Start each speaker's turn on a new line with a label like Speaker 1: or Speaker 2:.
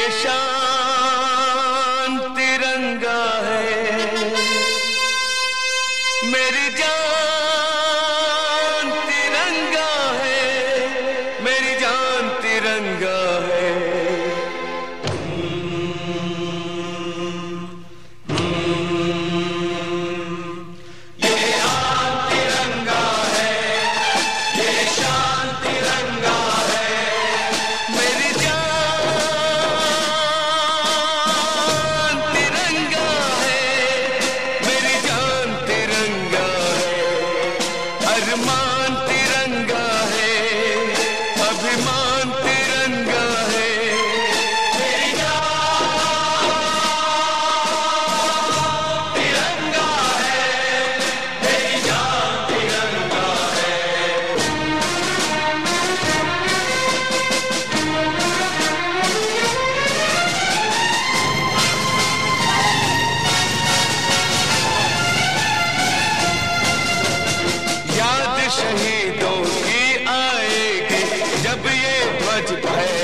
Speaker 1: शान तिरंगा है, मेरी जान तिरंगा है, मेरी जान तिरंगा है। ये आन तिरंगा है, ये शान तिरंगा है, मेरी जान तिरंगा है, मेरी जान तिरंगा है। अरमान तिरंगा है, अभिमान तिरंगा है, मेरी जान तिरंगा है, मेरी जान तिरंगा है। याद शहीदों की आएगी जब ये ध्वज फहराएगा।